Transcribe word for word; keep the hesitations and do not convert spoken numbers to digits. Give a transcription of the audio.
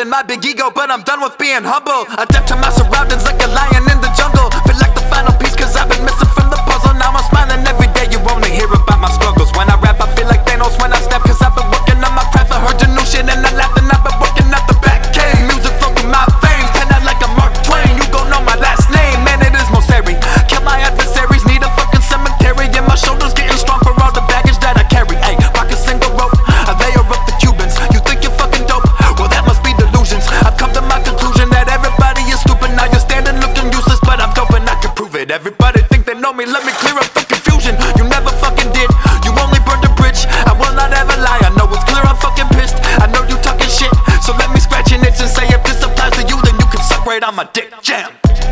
in my big ego, but I'm done with being humble. Adapt to my surroundings like a lion in the jungle. Feel like the final piece cause I've been missing from the puzzle. Now I'm smiling every day, you only hear about my struggles. When I rap I feel like Thanos when I snap, cause I've been working on my craft. I heard your new shit and I laughed, and I've been working at the back cave. Music flow through my veins, pen out like a Mark Twain. You gon' know my last name, man, it is Moceri. Kill my adversaries, need a fucking cemetery. And my shoulders getting strong for all the baggage that I carry. Ayy, rock a single rope, a layer of the cubans. You think you're fucking dope? Well that must be delusions. I've come to my conclusion that everybody is stupid. Now you're standing looking useless, but I'm dope and I can prove it. Everybody think they know me, let me clear up the confusion. You never fucking did, you only burned a bridge. I will not ever lie, I know it's clear I'm fucking pissed. I know you talking shit, so let me scratch your itch and say if this applies to you, then you can suck right on my dick. Jam.